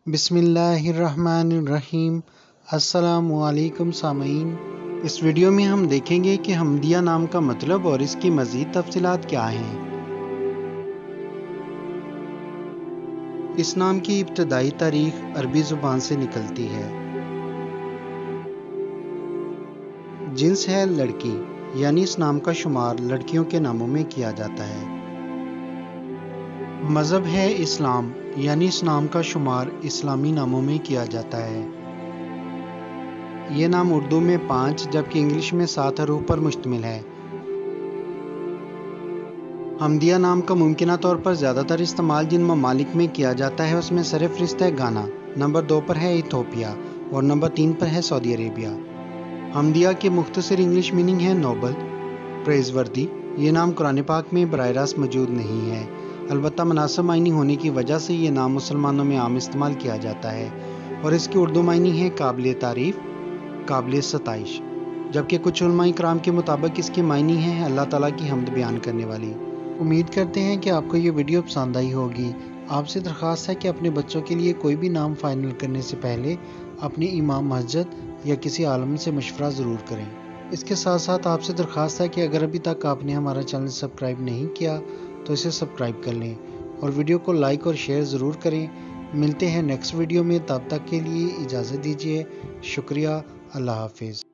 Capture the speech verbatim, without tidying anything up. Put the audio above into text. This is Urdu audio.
بسم اللہ الرحمن الرحیم۔ السلام علیکم سامعین، اس ویڈیو میں ہم دیکھیں گے کہ حمدیہ نام کا مطلب اور اس کی مزید تفصیلات کیا ہیں۔ اس نام کی ابتدائی تاریخ عربی زبان سے نکلتی ہے۔ جنس ہے لڑکی، یعنی اس نام کا شمار لڑکیوں کے ناموں میں کیا جاتا ہے۔ مذہب ہے اسلام، یعنی اس نام کا شمار اسلامی ناموں میں کیا جاتا ہے۔ یہ نام اردو میں پانچ جبکہ انگلش میں سات حروف پر مشتمل ہے۔ حمدیہ نام کا ممکنہ طور پر زیادہ تر استعمال جن ممالک میں کیا جاتا ہے اس میں سر فہرست ہے گانا، نمبر دو پر ہے ایتھوپیا اور نمبر تین پر ہے سعودی عربیہ۔ حمدیہ کے مختصر انگلش میننگ ہے نوبل، پریز وردی۔ یہ نام قرآن پاک میں براہ راست موجود نہیں ہے، البتہ مناسب معنی ہونے کی وجہ سے یہ نام مسلمانوں میں عام استعمال کیا جاتا ہے اور اس کی اردو معنی ہے قابل تعریف، قابل ستائش، جبکہ کچھ علماء کرام کے مطابق اس کے معنی ہیں اللہ تعالیٰ کی حمد بیان کرنے والی۔ امید کرتے ہیں کہ آپ کو یہ ویڈیو پسند آئی ہوگی۔ آپ سے درخواست ہے کہ اپنے بچوں کے لیے کوئی بھی نام فائنل کرنے سے پہلے اپنے امام مسجد یا کسی عالم سے مشورہ ضرور کریں۔ اس کے ساتھ ساتھ آپ سے درخواست ہے کہ اگر ابھی تک آپ نے ہمارا چینل سبسکرائب نہیں کیا تو اسے سبسکرائب کر لیں اور ویڈیو کو لائک اور شیئر ضرور کریں۔ ملتے ہیں نیکسٹ ویڈیو میں، تب تک کے لیے اجازت دیجیے۔ شکریہ، اللہ حافظ۔